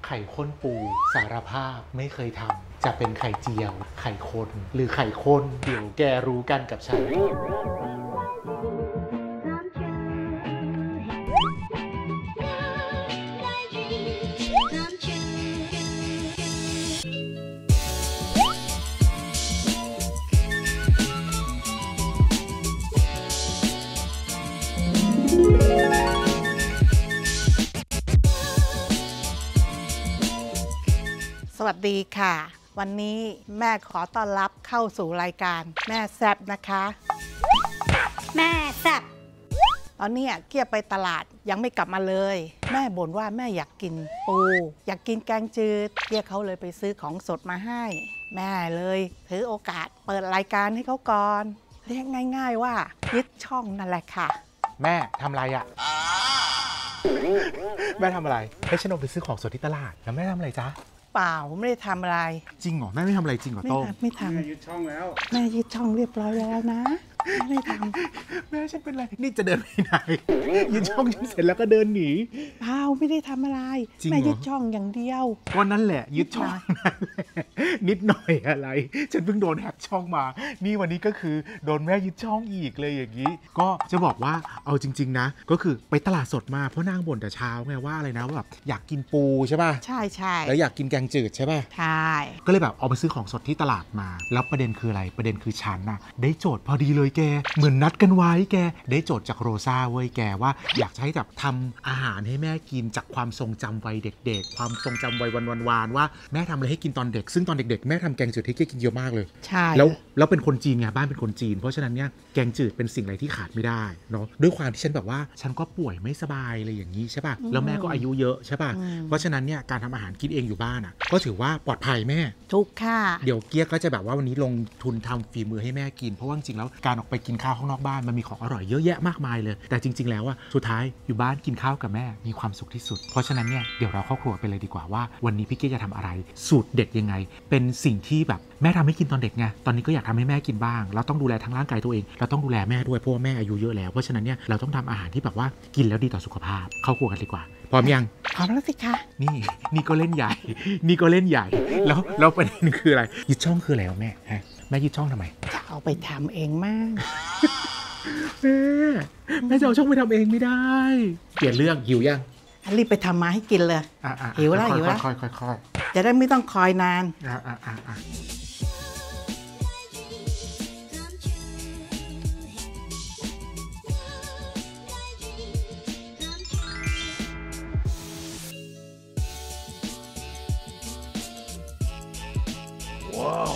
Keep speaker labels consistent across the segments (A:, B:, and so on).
A: ไข่ข้นปูสารภาพไม่เคยทำจะเป็นไข่เจียวไข่คนหรือไข่ข้นเดี๋ยวแกรู้กันกับฉัน
B: สวัสดีค่ะวันนี้แม่ขอต้อนรับเข้าสู่รายการแม่แซ่บนะคะ
C: แม่แซ่บ
B: ตอนนี้เกียร์ไปตลาดยังไม่กลับมาเลยแม่บ่นว่าแม่อยากกินปูอยากกินแกงจืดเกียร์เขาเลยไปซื้อของสดมาให้แม่เลยถือโอกาสเปิดรายการให้เขาก่อนเรียกง่ายๆว่ายึดช่องนั่นแหละค่ะ
A: แม่ทำอะไรอะแม่ทำอะไรให้ฉันออกไปซื้อของสดที่ตลาดแล้วแม่ทำอะไรจ๊ะ
B: เปล่าไม่ได้ทำอะไร
A: จริงเหรอแม่ไม่ทำอะไรจริงเหรอโต้ง
B: ไม่ทำแม่ยึดช่องแล้วแม่ยึดช่องเรียบร้อยแล้วนะไม่ท
A: ำแม่ฉันเป็นไรนี่จะเดินไปไหนยึดช่องฉันเสร็จแล้วก็เดินหนี
B: เปล่าไม่ได้ทำอะไรแม่ยึดช่องอย่างเดียว
A: ก็นั่นแหละยึดช่องนั่นแหละนิดหน่อยอะไรฉันเพิ่งโดนแฮกช่องมานี่วันนี้ก็คือโดนแม่ยึดช่องอีกเลยอย่างนี้ก็จะบอกว่าเอาจริงๆนะก็คือไปตลาดสดมาเพราะนางบ่นแต่เช้าไงว่าอะไรนะว่าแบบอยากกินปูใช่ป่ะ
B: ใช่ใช่
A: แล้วอยากกินแกงจืดใช่ป่ะ
B: ใช่
A: ก็เลยแบบเอาไปซื้อของสดที่ตลาดมาแล้วประเด็นคืออะไรประเด็นคือฉันน่ะได้โจทย์พอดีเลยแกเหมือนนัดกันไว้แกได้โจทย์จากโรซ่าเว้ยแกว่าอยากให้แบบทำอาหารให้แม่กินจากความทรงจำวัยเด็กๆความทรงจำวัยวันวานว่าแม่ทำอะไรให้กินตอนเด็กซึ่งตอนเด็กๆแม่ทำแกงจืดให้แกกินเยอะมากเลย
B: ใช่
A: แล้วเป็นคนจีนไงบ้านเป็นคนจีนเพราะฉะนั้นเนี่ยแกงจืดเป็นสิ่งอะไรที่ขาดไม่ได้เนาะด้วยความที่ฉันแบบว่าฉันก็ป่วยไม่สบายอะไรอย่างนี้ใช่ป่ะแล้วแม่ก็อายุเยอะใช่ป่ะเพราะฉะนั้นเนี่ยการทำอาหารกินเองอยู่บ้านอ่ะก็ถือว่าปลอดภัยแม่
B: ถูกค่ะ
A: เดี๋ยวเกียร์ก็จะแบบว่าวันนี้ลงทุนทำฝีมือให้แม่กินเพราะว่าจริงๆแล้วการออกไปกินข้าวข้างนอกบ้านมันมีของอร่อยเยอะแยะมากมายเลยแต่จริงๆแล้วสุดท้ายอยู่บ้านกินข้าวกับแม่มีความสุขที่สุดเพราะฉะนั้นเนี่ยเดี๋ยวเราเข้าครัวไปเลยดีกว่าว่าวันนี้พี่เกียร์จะทำอะไรสูตรเด็ดยังไงเป็นสิ่งที่แบบแม่ทำให้กินตอนเด็กไงตอนนี้ก็อยากทำให้แม่กินบ้างเราต้องดูแลทั้งร่างกายตัวเองเราต้องดูแลแม่ด้วยเพราะว่าแม่อายุเยอะแล้วเพราะฉะนั้นเนี่ยเราต้องทำอาหารที่แบบว่ากินแล้วดีต่อสุขภาพเข้าครัวกันดีกว่าพร้อมยัง
B: พร้อมแล้วสิคะ
A: นี่ก็เล่นใหญ่นี่ก็เล่นใหญ่แล้วประเด็นคืออะไรยึดช่องคืออะไรแม่ฮะแม่ยึดช่องทำไม
B: จะเอาไปทำเองมั่ง
A: แม่จะเอาช่องไปทำเองไม่ได้เปลี่ยนเรื่องหิวยัง
B: รีบไปทำมาให้กินเลยหิวแล้ว
A: ค่อย
B: จะได้ไม่ต้องคอยนาน
A: ว้าว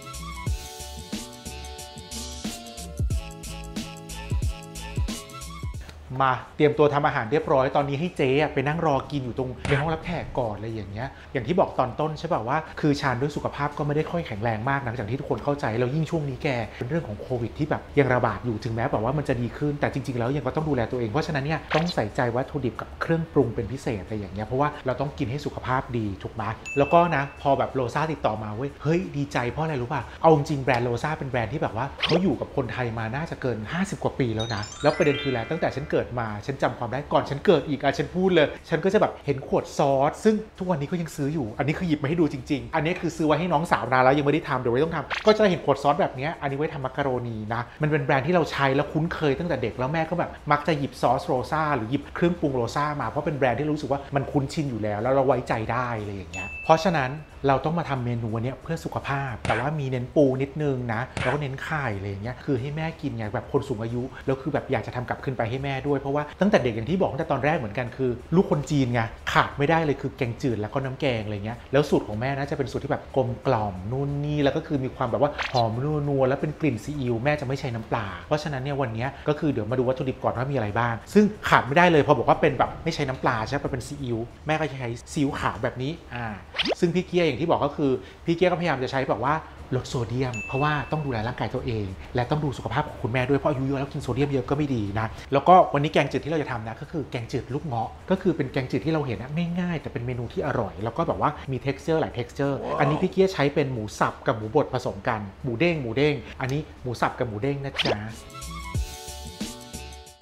A: มาเตรียมตัวทำอาหารเรียบร้อยตอนนี้ให้เจ๊ไปนั่งรอกินอยู่ตรงในห้องรับแขกก่อนอะไรอย่างเงี้ยอย่างที่บอกตอนต้นใช่ป่ะว่าคือชาญด้วยสุขภาพก็ไม่ได้ค่อยแข็งแรงมากนะอย่างที่ทุกคนเข้าใจแล้วยิ่งช่วงนี้แกเป็นเรื่องของโควิดที่แบบยังระบาดอยู่ถึงแม้แบบว่ามันจะดีขึ้นแต่จริงๆแล้วยังก็ต้องดูแลตัวเองเพราะฉะนั้นเนี่ยต้องใส่ใจวัตถุดิบกับเครื่องปรุงเป็นพิเศษอะไรอย่างเงี้ยเพราะว่าเราต้องกินให้สุขภาพดีถูกไหมแล้วก็นะพอแบบโลซ่าติดต่อมาเว้ยเฮ้ยดีใจเพราะอะไรรู้ป่ะเอาจริงแบรนด์โลซ่าเป็นแบรนด์ที่แบบว่าเขาอยู่กับคนไทยมาน่าจะเกิน50 กว่าปีแล้วนะแล้วประเด็นคือแล้วตั้งแต่ฉันเกิดมาฉันจำความได้ก่อนฉันเกิดอีกฉันพูดเลยฉันก็จะแบบเห็นขวดซอสซึ่งทุกวันนี้ก็ยังซื้ออยู่อันนี้คือหยิบมาให้ดูจริงๆอันนี้คือซื้อไว้ให้น้องสาวนานแล้วยังไม่ได้ทำเดี๋ยวไว้ต้องทำก็จะเห็นขวดซอสแบบนี้อันนี้ไว้ทำมักกะโรนีนะมันเป็นแบรนด์ที่เราใช้แล้วคุ้นเคยตั้งแต่เด็กแล้วแม่ก็แบบมักจะหยิบซอสโรซ่าหรือหยิบเครื่องปรุงโรซ่ามาเพราะเป็นแบรนด์ที่รู้สึกว่ามันคุ้นชินอยู่แล้วเราไว้ใจได้อะไรอย่างเงี้ยเพราะฉะนั้นเราต้องมาทำเมนูนี้เพื่อสุขภาพแต่ว่ามีเน้นปูนิดนึงนะแล้วก็เน้นไข่อะไรอย่างเงี้ยคือให้แม่กินไงแบบคนสูงอายุแล้วคือแบบอยากจะทำกลับขึ้นไปให้แม่ด้วยเพราะว่าตั้งแต่เด็กอย่างที่บอกตั้งแต่ตอนแรกเหมือนกันคือลูกคนจีนไงขาดไม่ได้เลยคือแกงจืดแล้วก็น้ำแกงอะไรเงี้ยแล้วสูตรของแม่น่าจะเป็นสูตรที่แบบกลมกล่อมนู่นนี่แล้วก็คือมีความแบบว่าหอมนัวแล้วเป็นกลิ่นซีอิ๊วแม่จะไม่ใช้น้ำปลาเพราะฉะนั้นเนี่ยวันนี้ก็คือเดี๋ยวมาดูวัตถุดิบก่อนว่ามีอะไรบ้างซึ่งขาดไม่ได้เลยพอบอกว่าเป็นแบบไม่ใช้น้ำปลาใช่ไหมเป็นซีอิ๊วแม่ก็ใช้ซีอิ๊วขาวแบบนี้ซึ่งพี่เกียร์อย่างที่บอกก็คือพี่เกียร์ก็พยายามจะใช้แบบว่าลดโซเดียมเพราะว่าต้องดูแลร่างกายตัวเองและต้องดูสุขภาพของคุณแม่ด้วยเพราะอายุเยอะแล้วกินโซเดียมเยอะก็ไม่ดีนะแล้วก็วันนี้แกงจืดที่เราจะทำนะก็คือแกงจืดลูกเงาะก็คือเป็นแกงจืดที่เราเห็นนะง่ายๆแต่เป็นเมนูที่อร่อยแล้วก็แบบว่ามี texture หลาย texture อันนี้พี่เกียร์ใช้เป็นหมูสับกับหมูบดผสมกันหมูเด้งอันนี้หมูสับกับหมูเด้งนะจ๊ะ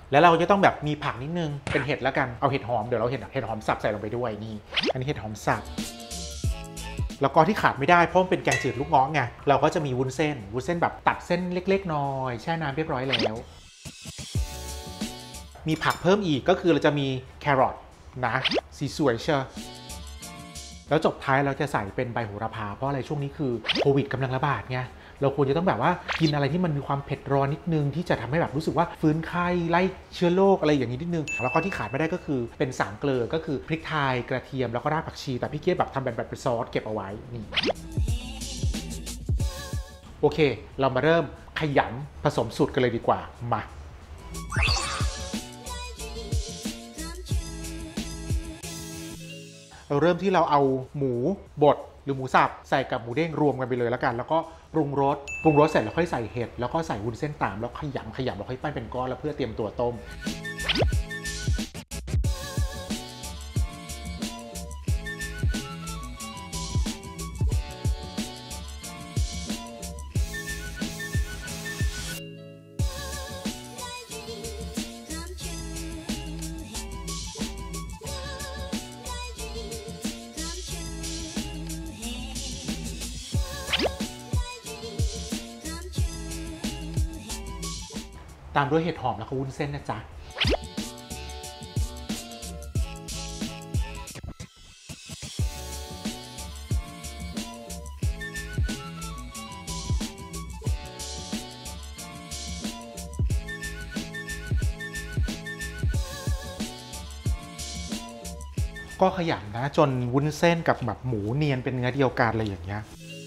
A: แล้วเราจะต้องแบบมีผักนิดนึงเป็นเห็ดแล้วกันเอาเห็ดหอมเดี๋ยวเราเห็ดหอมสับใส่ลงไปด้วยนี่อันนี้เห็ดหอมสับแล้วก็ที่ขาดไม่ได้เพราะมันเป็นแกงจืดลูกง้อไงเราก็จะมีวุ้นเส้นแบบตัดเส้นเล็กๆหน่อยแช่น้ำเรียบร้อยแล้วมีผักเพิ่มอีกก็คือเราจะมีแครอทนะสีสวยเชียวแล้วจบท้ายเราจะใส่เป็นใบโหระพาเพราะอะไรช่วงนี้คือโควิดกำลังระบาดไงเราควรจะต้องแบบว่ากินอะไรที่มันมีความเผ็ดร้อนนิดนึงที่จะทำให้แบบรู้สึกว่าฟื้นไข้ไล่เชื้อโรคอะไรอย่างนี้นิดนึงแล้วก็ที่ขาดไม่ได้ก็คือเป็น3เกลือก็คือพริกไทยกระเทียมแล้วก็รากผักชีแต่พี่เกียรติแบบทำแบบเป็นซอสเก็บเอาไว้นี่โอเคเรามาเริ่มขยำผสมสูตรกันเลยดีกว่ามาเราเริ่มที่เราเอาหมูบดหรือหมูสับใส่กับหมูเด้งรวมกันไปเลยแล้วกันแล้วก็ปรุงรสเสร็จแล้วค่อยใส่เห็ดแล้วก็ใส่วุ้นเส้นตามแล้วขยำแล้วค่อยปั้นเป็นก้อนแล้วเพื่อเตรียมตัวต้มตามด้วยเห็ดหอมแล้วก็วุ้นเส้นนะจ๊ะก็ขยำนะจนวุ้นเส้นกับแบบหมูเนียนเป็นเนื้อเดียวกันอะไรอย่างเงี้ย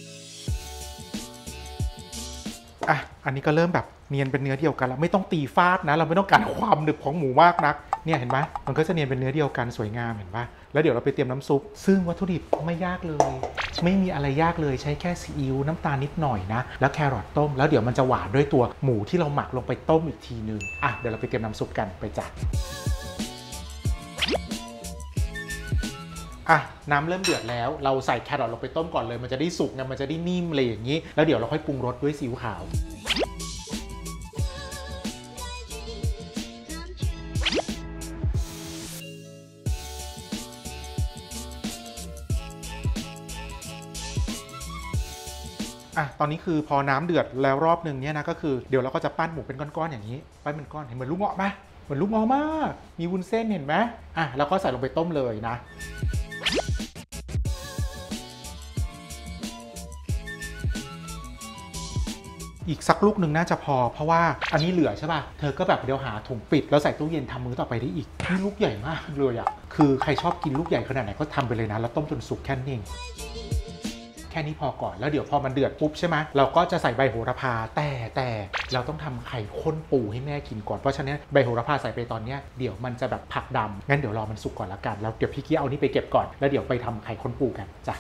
A: อ่ะอันนี้ก็เริ่มแบบเนียนเป็นเนื้อเดียวกันแล้วไม่ต้องตีฟาดนะเราไม่ต้องการความหนึบของหมูมากนักเนี่ยเห็นไหมมันก็จะเนียนเป็นเนื้อเดียวกันสวยงามเห็นปะแล้วเดี๋ยวเราไปเตรียมน้ำซุปซึ่งวัตถุดิบไม่ยากเลยไม่มีอะไรยากเลยใช้แค่ซีอิ๊วน้ำตาลนิดหน่อยนะแล้วแครอทต้มแล้วเดี๋ยวมันจะหวานด้วยตัวหมูที่เราหมักลงไปต้มอีกทีนึงอ่ะเดี๋ยวเราไปเตรียมน้ำซุปกันไปจ้ะอ่ะน้ำเริ่มเดือดแล้วเราใส่แครอทลงไปต้มก่อนเลยมันจะได้สุกไงมันจะได้นิ่มเลยอย่างนี้แล้วเดี๋ยวเราค่อยปรุงรสด้วยซีอิ๊วขาวอ่ะตอนนี้คือพอน้ำเดือดแล้วรอบหนึ่งเนี่ยนะก็คือเดี๋ยวเราก็จะปั้นหมูเป็นก้อนๆอย่างนี้ปั้นเป็นก้อนเห็นเหมือนลูกเงาะไหมเหมือนลูกเงาะมากมีวุ้นเส้นเห็นไหมอ่ะแล้วก็ใส่ลงไปต้มเลยนะอีกสักลูกหนึ่งน่าจะพอเพราะว่าอันนี้เหลือใช่ป่ะเธอก็แบบเดี๋ยวหาถุงปิดแล้วใส่ตู้เย็นทำมื้อต่อไปได้อีกนี่ลูกใหญ่มากเลยอ่ะคือใครชอบกินลูกใหญ่ขนาดไหนก็ทำไปเลยนะแล้วต้มจนสุกแค่นี้แค่นี้พอก่อนแล้วเดี๋ยวพอมันเดือดปุ๊บใช่ไหมเราก็จะใส่ใบโหระพาแต่เราต้องทำไข่ข้นปูให้แม่กินก่อนเพราะฉะนั้นใบโหระพาใส่ไปตอนนี้เดี๋ยวมันจะแบบผักดำงั้นเดี๋ยวรอมันสุกก่อนละกันแล้วเดี๋ยวพี่กี้เอานี่ไปเก็บก่อนแล้วเดี๋ยวไปทำไข่ข้นปูกันจ้ะ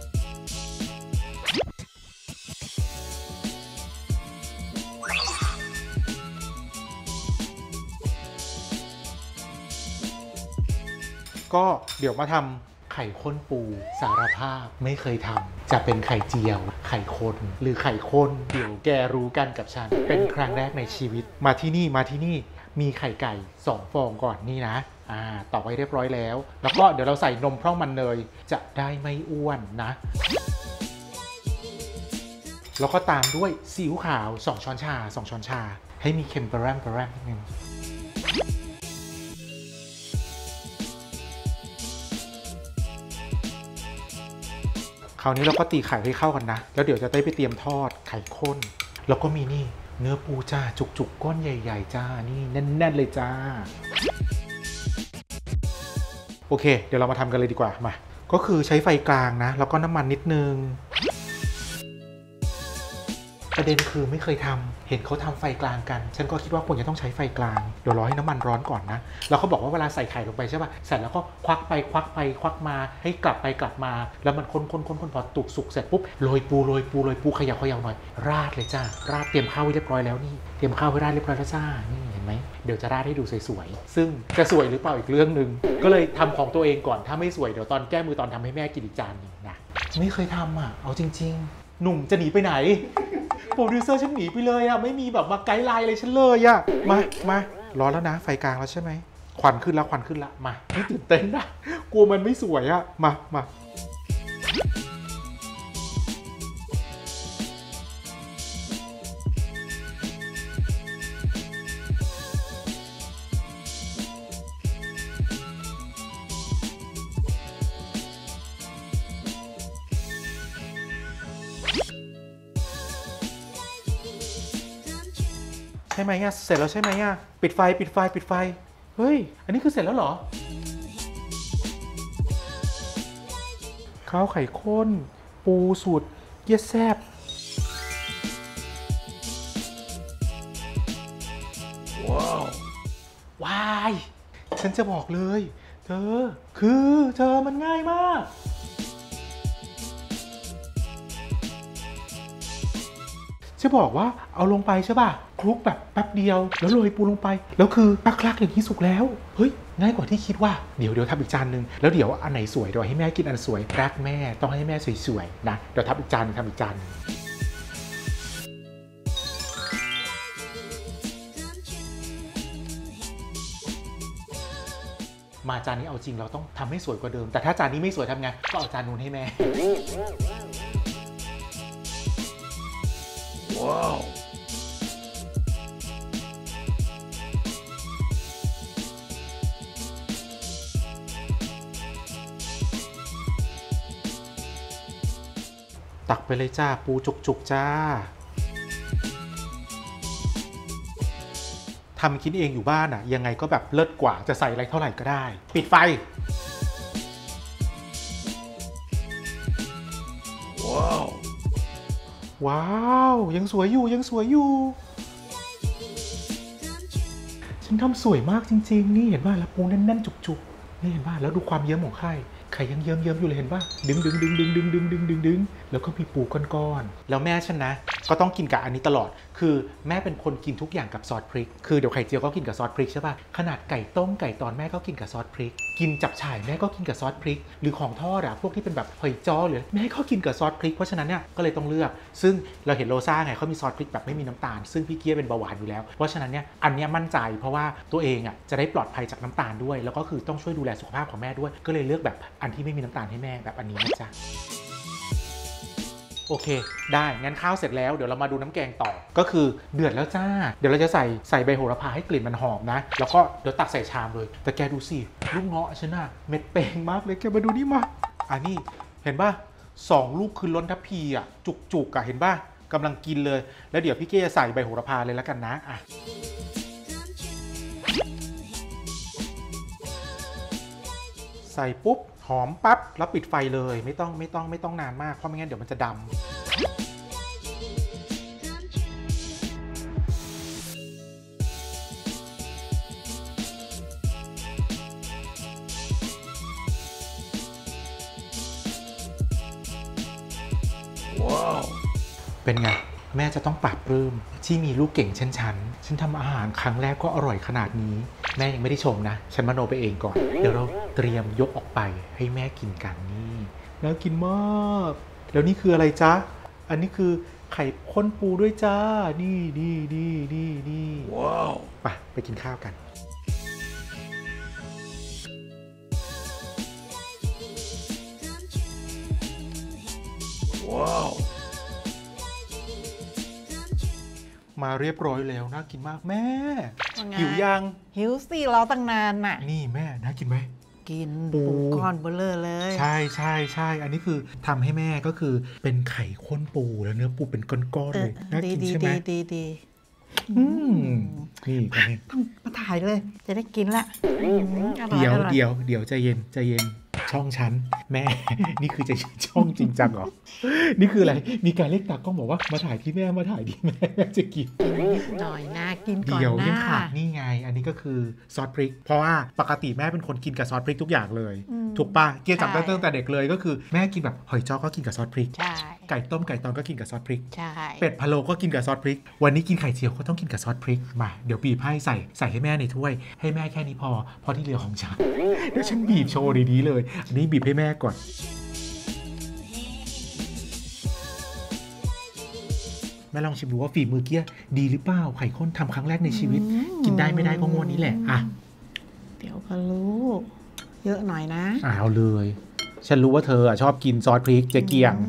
A: ก็เดี๋ยวมาทำไข่ข้นปูสารภาพไม่เคยทำจะเป็นไข่เจียวไข่คนหรือไข่ข้นเดี๋ยวแกรู้กันกับฉันเป็นครั้งแรกในชีวิตมาที่นี่มีไข่ไก่2ฟองก่อนนี่นะตอกไว้เรียบร้อยแล้วแล้วก็เดี๋ยวเราใส่นมพร่องมันเนยจะได้ไม่อ้วนนะแล้วก็ตามด้วยซีอิ๊วขาว2 ช้อนชาให้มีเค็มปะแรมนิดนึงคราวนี้เราก็ตีไข่ให้เข้ากันนะแล้วเดี๋ยวจะได้ไปเตรียมทอดไข่ข้นแล้วก็มีนี่เนื้อปูจ้าจุกก้อนใหญ่ๆจ้านี่แน่นๆเลยจ้าโอเคเดี๋ยวเรามาทำกันเลยดีกว่ามาก็คือใช้ไฟกลางนะแล้วก็น้ำมันนิดนึงประเด็นคือไม่เคยทำเห็นเขาทำไฟกลางกันฉันก็คิดว่าควรจะต้องใช้ไฟกลางเดี๋ยวรอให้น้ำมันร้อนก่อนนะแล้วเขาบอกว่าเวลาใส่ไข่ลงไปใช่ป่ะใส่แล้วก็ควักไปควักมาให้กลับไปกลับมาแล้วมันคนพอตุกสุกเสร็จปุ๊บโรยปูเขย่าหน่อยราดเลยจ้าราดเตรียมข้าวไว้เรียบร้อยแล้วนี่เตรียมข้าวไว้ราดเรียบร้อยแล้วจ้านี่เห็นไหมเดี๋ยวจะราดให้ดูสวยๆซึ่งจะสวยหรือเปล่าอีกเรื่องนึงก็เลยทำของตัวเองก่อนถ้าไม่สวยเดี๋ยวตอนแก้มือตอนทำให้แม่กินอีกจานนึงนะไม่เคยทำเอาจริงๆหนุ่มจะหนีไปไหนโปรดิวเซอร์ฉันหนีไปเลยไม่มีแบบมาไกด์ไลน์อะไรฉันเลยมาร้อนแล้วนะไฟกลางแล้วใช่ไหมควันขึ้นแล้วควันขึ้นละมาไม่ตื่นเต้นนะกลัวมันไม่สวยอะมาใช่ไหมอะเสร็จแล้วใช่ไหมอะปิดไฟเฮ้ยอันนี้คือเสร็จแล้วเหรอข้าวไข่ข้นปูสูตรเยี่ยแซ่บว้ายฉันจะบอกเลยเธอมันง่ายมากจะบอกว่าเอาลงไปใช่ป่ะคลุกแบบแป๊บเดียวแล้วโรยปูลงไปแล้วคือคลักอย่างนี้สุกแล้วเฮ้ยง่ายกว่าที่คิดว่าเดี๋ยวทำอีกจานนึงแล้วเดี๋ยวอันไหนสวยเดี๋ยวให้แม่กินอันสวยรักแม่ต้องให้แม่สวยๆนะเดี๋ยวทำอีกจานนึงมาจานนี้เอาจริงเราต้องทำให้สวยกว่าเดิมแต่ถ้าจานนี้ไม่สวยทำไงก็เอาจานนู้นให้แม่ว้าวตักไปเลยจ้าปูจุกๆจ้าทำคิดเองอยู่บ้านอ่ะยังไงก็แบบเลิศกว่าจะใส่อะไรเท่าไหร่ก็ได้ปิดไฟว้าวยังสวยอยู่ฉันทำสวยมากจริงๆนี่เห็นป่ะแล้วปูแน่นๆจุกๆนี่เห็นป่ะแล้วดูความเยิ้มของไข่ยังเยิ้มอยู่เลยเห็นป่ะดึงแล้วก็มีปูก้อนๆแล้วแม่ฉันนะก็ต้องกินกับอันนี้ตลอดคือแม่เป็นคนกินทุกอย่างกับซอสพริกคือเดี๋ยวไข่เจียวก็กินกับซอสพริกใช่ป่ะขนาดไก่ต้มไก่ตอนแม่ก็กินกับซอสพริกกินจับฉ่ายแม่ก็กินกับซอสพริกหรือของทอดอะพวกที่เป็นแบบหอยจ้อหรือแม่ก็กินกับซอสพริกเพราะฉะนั้นเนี่ยก็เลยต้องเลือกซึ่งเราเห็นโรซ่าไงเขามีซอสพริกแบบไม่มีน้ำตาลซึ่งพี่เกียเป็นเบาหวานอยู่แล้วเพราะฉะนั้นเนี่ยอันนี้มั่นใจเพราะว่าตัวเองอะจะได้ปลอดภัยจากน้ำตาลด้วยแล้วก็คือต้องช่วยดูแลสุขภาพของแม่ด้วยก็เลยเลือกแบบอันที่ไม่มีน้ำตาลให้แม่แบบอันนี้นะจ๊ะโอเคได้งั้นข้าวเสร็จแล้วเดี๋ยวเรามาดูน้ำแกงต่อก็คือเดือดแล้วจ้าเดี๋ยวเราจะใส่ใบโหระพาให้กลิ่นมันหอมนะแล้วก็เดี๋ยวตักใส่ชามเลยแต่แกดูสิลูกเงาะฉันน่ะเม็ดเป่งมากเลยแกมาดูนี่มาอันนี้เห็นป่ะ2 ลูกคือล้นทัพพีอ่ะจุกๆอ่ะเห็นป่ะกำลังกินเลยแล้วเดี๋ยวพี่เก้จะใส่ใบโหระพาเลยแล้วกันนะอ่ะใส่ปุ๊บหอมปั๊บแล้วปิดไฟเลยไม่ต้องนานมากเพราะไม่งั้นเดี๋ยวมันจะดำเป็นไงแม่จะต้องปรับปรื้มที่มีลูกเก่งเช่นฉันทำอาหารครั้งแรกก็อร่อยขนาดนี้แม่ยังไม่ได้ชมนะฉันมโนไปเองก่อนเดี๋ยวเราเตรียมยกออกไปให้แม่กินกันนี่น่ากินมากแล้วนี่คืออะไรจ๊ะอันนี้คือไข่ข้นปูด้วยจ้านี่ว้าวไปกินข้าวกันว้าวมาเรียบร้อยแล้วน่ากินมากแม่หิวยัง
B: หิวสิรอตั้งนานน่ะ
A: นี่แม่น่ากินไหม
B: กินปูก้อนเบลอเลย
A: ใช่อันนี้คือทำให้แม่ก็คือเป็นไข่ข้นปูแล้วเนื้อปูเป็นก้อนๆเลยน่ากินใช่ไหม
B: ดี
A: นี่
B: ต้องมาถ่ายเลยจะได้กินละ
A: เดี๋ยวใจเย็นช่องฉันแม่ นี่คือจะช่องจริงจังเหรอนี่คืออะไรมีการเรียกตากล้องบอกว่ามาถ่ายที่แม่จะกิน
B: หน่อยนะกินก่อนนะ
A: เดี๋ยวยังขาดนี่ไงอันนี้ก็คือซอสพริกเพราะว่าปกติแม่เป็นคนกินกับซอสพริกทุกอย่างเลยถูกป่ะเกียร์จับได้ตั้งแต่เด็กเลยก็คือแม่กินแบบหอยจ้อก็กินกับซอสพริกไก่ต้มไก่ตอนก็กินกับซอสพริกเป็ดพะโล้ก็กินกับซอสพริกวันนี้กินไข่เจียวก็ต้องกินกับซอสพริกมาเดี๋ยวบีบให้ใส่ให้แม่ในถ้วยให้แม่แค่นี้พอที่เหลือของฉันเดี๋ยวฉันบีบโชว์ดีๆเลยอันนี้บีบให้แม่ก่อนแม่ลองชิมดูว่าฝีมือเกี๊ยดีหรือเปล่าไข่ข้นทำครั้งแรกในชีวิตกินได้ไม่ได้ก็งวดนี้แหละอ่ะ
B: เดี๋ยวก็รู้ เยอะหน่อยนะ
A: เอาเลย ฉันรู้ว่าเธอชอบกินซอสพริกเจ๊เกียง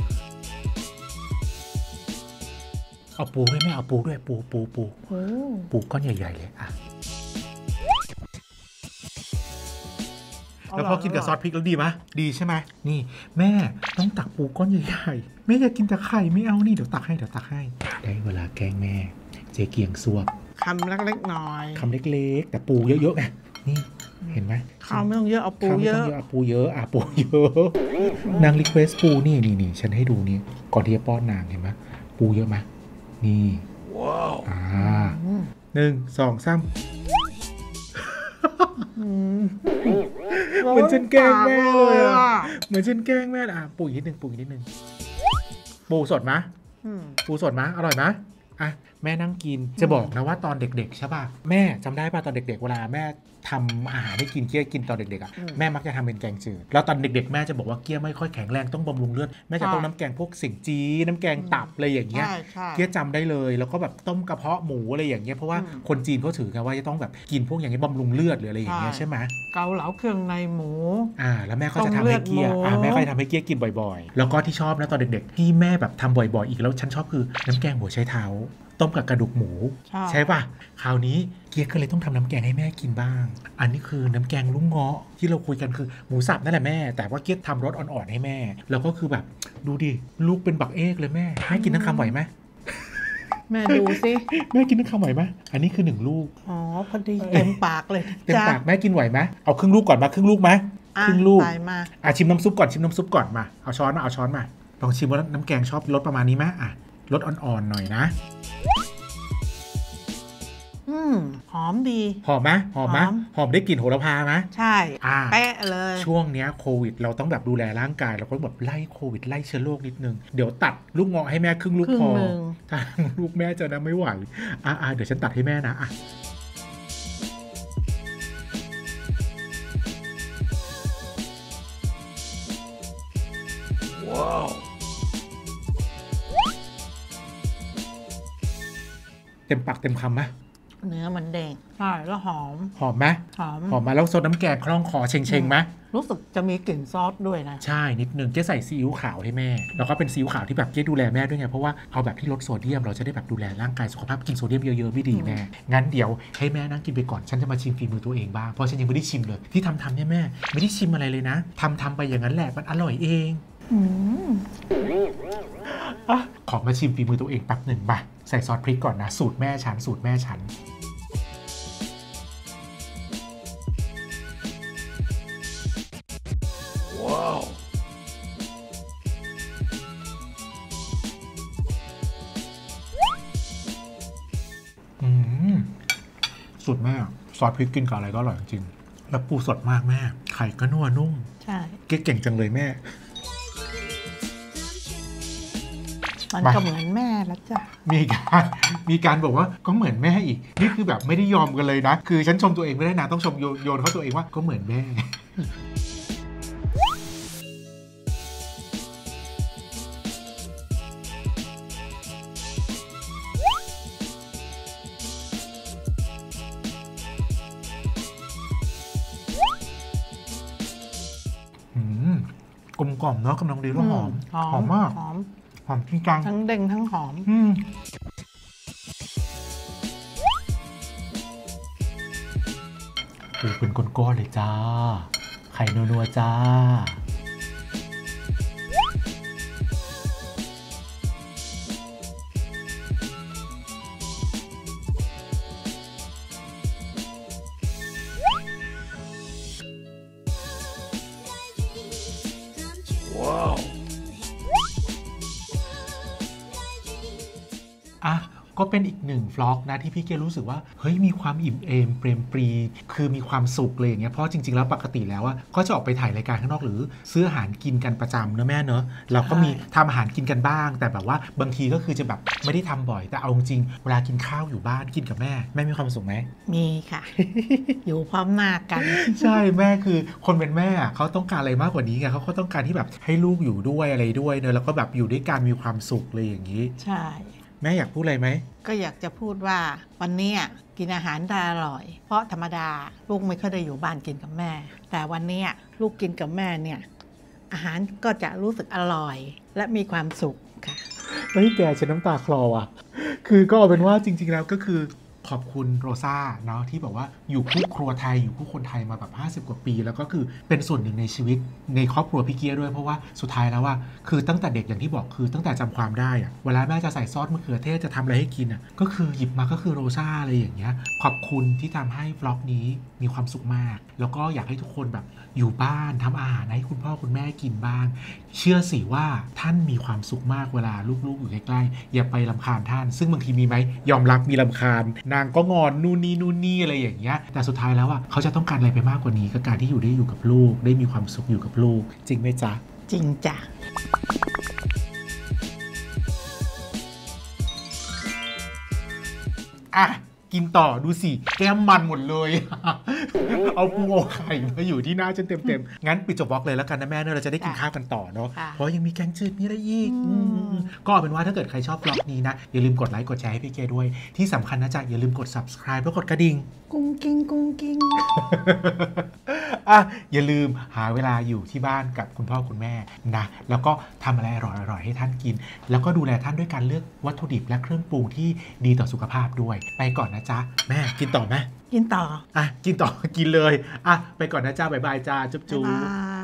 A: เอาปูด้วยแม่เอาปูด้วยปู
B: โอ้
A: ปูก้อนใหญ่ๆเลยอ่ะแล้วพอกินกับซอสพริกแล้วดีไหมดีใช่ไหมนี่แม่ต้องตักปูก้อนใหญ่ๆแม่อยากกินแต่ไข่ไม่เอานี่เดี๋ยวตักให้ได้เวลาแกล้งแม่เจ๊เกียงซวบ
B: คำเล็กๆหน่อย
A: คำเล็กๆแต่ปูเยอะๆไงนี่เห็นไหม
B: ข้าวไม่ต้องเยอะเอาปู
A: ข้าวไม่
B: เย
A: ต้
B: อะ
A: องเยอะปูเยอะปูเยอะนางรีเควสปูนี่ฉันให้ดูนี่ก่อนที่จะป้อนนางเห็นไหมปูเยอะไหมนี่ว้าว1 2 3เหมือนฉันแกล้งแม่เลยอ่ะเหมือนฉันแกล้งแม่อ่ะปูอีกนิดนึงปูสดไหมปูสดไหมอร่อยไหมอ่ะแม่นั่งกินจะบอกนะว่าตอนเด็กๆใช่ป่ะแม่จำได้ป่ะตอนเด็กๆเวลาแม่ทำอาหารให้กินเกี้ยกินตอนเด็กๆอ่ะแม่มักจะทำเป็นแกงจืดแล้วตอนเด็กๆแม่จะบอกว่าเกี้ยไม่ค่อยแข็งแรงต้องบำรุงเลือดแม่จะต้มน้ำแกงพวกสิงจีน้ำแกงตับอะไรอย่างเงี้ยเกี้ยจำได้เลยแล้วก็แบบต้มกระเพาะหมูอะไรอย่างเงี้ยเพราะว่าคนจีนเขาถือกันว่าจะต้องแบบกินพวกอย่างนี้บำรุงเลือดหรืออะไรอย่างเงี้ยใช่ไหม
B: เกาเหลาเครื่องในหมู
A: แล้วแม่ก็จะทำให้เกี้ยแม่ก็จะทำให้เกี้ยกินบ่อยๆแล้วก็ที่ชอบนะตอนเด็กๆที่แม่แบบทำบ่อยๆอีกแล้วฉันชอบคือน้ำแกงหัวไชเท้าต้มกับกระดูกหมูใช่ป่ะคราวนี้เกียร์ก็เลยต้องทำน้ำแกงให้แม่กินบ้างอันนี้คือน้ำแกงลุงเงาะที่เราคุยกันคือหมูสับนั่นแหละแม่แต่ว่าเกียร์ทำรสอ่อนๆให้แม่แล้วก็คือแบบดูดิลูกเป็นบักเอกเลยแม่กินทั้งคำไหวไหม
B: แม่ดูสิ
A: แม่กินทั้งคำไหวไหมอันนี้คือ1 ลูก
B: อ๋อพอดีเต็มปากเลย
A: เต็มปากแม่กินไหวไหมเอาครึ่งลูกก่อนมาครึ่งลูกไหมครึ่งลูก
B: มา
A: ชิมน้ำซุปก่อนมาเอาช้อนมาลองชิมว่าน้ำแกงชอบรสประมาณนี้ไหมรสอ่อนๆหน่อยนะ
B: หอมดี
A: หอมไหมหอมได้กลิ่นโหระพาไหม
B: ใช่เป๊ะเลย
A: ช่วงเนี้ยโควิดเราต้องแบบดูแลร่างกายเราก็แบบไล่โควิดไล่เชื้อโรคนิดนึงเดี๋ยวตัดลูกเงาะให้แม่ครึ่งลูกพอถ้าลูกแม่จะนะไม่ไหวเดี๋ยวฉันตัดให้แม่นะว้าวเต็มปากเต็มคำไหม
B: เนื้อมันแดงใช่แล้วหอม
A: ไหมหอมมาแล้วซดน้ำแกงคล่องคอเชงไหม
B: รู้สึกจะมีกลิ่นซอสด้วยนะ
A: ใช่นิดนึงเจ๊ใส่ซีอิ๊วขาวให้แม่แล้วก็เป็นซีอิ๊วขาวที่แบบเจ๊ดูแลแม่ด้วยไงเพราะว่าเอาแบบที่ลดโซเดียมเราจะได้แบบดูแลร่างกายสุขภาพกินโซเดียมเยอะๆไม่ดีแม่งั้นเดี๋ยวให้แม่นั่งกินไปก่อนฉันจะมาชิมฝีมือตัวเองบ้างเพราะฉันยังไม่ได้ชิมเลยที่ทำเนี่ยแม่ไม่ได้ชิมอะไรเลยนะทำไปอย่างนั้นแหละมันอร่อยเองขอมาชิมฝีมือตัวเองแป๊บหนึ่งมาใส่ซอสพริกก่อนนะสูตรแม่ฉันว้าวสูตรแม่ซอสพริกกินกับอะไรก็อร่อยจริงแล้วปูสดมากแม่ไข่ก็นัวนุ่ม
B: ใช่
A: เก่งจังเลยแม่
B: มันก็เหมือนแม่แล้วจ้ะ
A: มีการบอกว่าก็เหมือนแม่อีกนี่คือแบบไม่ได้ยอมกันเลยนะคือฉันชมตัวเองไม่ได้นะต้องชมโยนเขาตัวเองว่าก็เหมือนแม่กลมกล่อมเนาะกำลังดีแล้วหอมมากหอมจริงจัง
B: ทั้งเด้งทั้งหอม
A: ปูเป็นก้อนๆเลยจ้าไข่นัวๆจ้าว้าวก็เป็นอีก1ฟล็อกนะที่พี่เกียรู้สึกว่าเฮ้ยมีความอิ่มเอมเปรมปรีคือมีความสุขเลยอย่างเงี้ยเพราะจริงๆแล้วปกติแล้วก็จะออกไปถ่ายรายการข้างนอกหรือซื้ออาหารกินกันประจำนะแม่เนอะเราก็มีทำอาหารกินกันบ้างแต่แบบว่าบางทีก็คือจะแบบไม่ได้ทำบ่อยแต่เอาจริงเวลากินข้าวอยู่บ้านกินกับแม่มีความสุขไหม
B: มีค่ะ อยู่พร้อมหน้ากัน
A: ใช่แม่คือคนเป็นแม่เขาต้องการอะไรมากกว่านี้ไงเขาก็ต้องการที่แบบให้ลูกอยู่ด้วยอะไรด้วยเนอะแล้วก็แบบอยู่ด้วยกันมีความสุขเลยอย่างนี้
B: ใช่
A: แม่อยากพูดอะไรไหม
B: ก็อยากจะพูดว่าวันเนี้ยกินอาหารได้อร่อย เพราะธรรมดาลูกไม่ค่อยได้อยู่บ้านกินกับแม่ แต่วันเนี้ยลูกกินกับแม่เนี่ยอาหารก็จะรู้สึกอร่อย และมีความสุขค่ะ
A: เฮ้ยแกฉันน้ำตาคลออ่ะ คือก็เอาเป็นว่าจริงๆแล้วก็คือขอบคุณโรซ่าเนาะที่แบบว่าอยู่คู่ครัวไทยอยู่คู่คนไทยมาแบบ50 กว่าปี แล้วก็คือเป็นส่วนหนึ่งในชีวิตในครอบครัวพี่เกียร์ด้วยเพราะว่าสุดท้ายแล้วว่าคือตั้งแต่เด็กอย่างที่บอกคือตั้งแต่จำความได้อะเวลาแม่จะใส่ซอสมะเขือเทศจะทำอะไรให้กินอะก็คือหยิบมาก็คือโรซ่าอะไรอย่างเงี้ยขอบคุณที่ทำให้วล็อกนี้มีความสุขมาก แล้วก็อยากให้ทุกคนแบบอยู่บ้านทำอาหารให้คุณพ่อคุณแม่กินบ้างเชื่อสิว่าท่านมีความสุขมากเวลาลูกๆอยู่ใกล้ๆอย่าไปรำคาญท่านซึ่งบางทีมีไหมยอมรับมีรำคาญนางก็งอนนู่นนี่อะไรอย่างเงี้ยแต่สุดท้ายแล้วอ่ะเขาจะต้องการอะไรไปมากกว่านี้ก็การที่ได้อยู่กับลูกได้มีความสุขอยู่กับลูกจริงไหมจ๊ะ
B: จริงจ้ะ
A: อ่ะกินต่อดูสิแก้มมันหมดเลย เอาปูเอาไข่มาอยู่ที่หน้าจนเต็มๆงั้นปิดจบบล็อกเลยแล้วกันนะแม่เนอะเราจะได้กินข้าวกันต่อเนาะเพราะยังมีแกงจืดมีอะไรอีกก็เอาเป็นว่าถ้าเกิดใครชอบบล็อกนี้นะอย่าลืมกดไลค์กดแชร์ให้พี่เกด้วยที่สำคัญนะจ๊ะอย่าลืมกด subscribe แล้วกดกระดิ่ง
B: กุ้งกิ้งกุ้งกิ้ง
A: อ่ะอย่าลืมหาเวลาอยู่ที่บ้านกับคุณพ่อคุณแม่นะแล้วก็ทำอะไรอร่อยๆให้ท่านกิน แล้วก็ดูแลท่านด้วยการเลือกวัตถุดิบและเครื่องปรุงที่ดีต่อสุขภาพด้วยไปก่อนนะจ๊ะแม่กินต่อไหม
B: กินต่อ
A: อ่ะกินต่อ กินเลยอ่ะไปก่อนนะจ้าบ๊ายบายจ้าจุ๊บ
B: บ๊าย
A: จุ๊
B: บา
A: บ
B: ย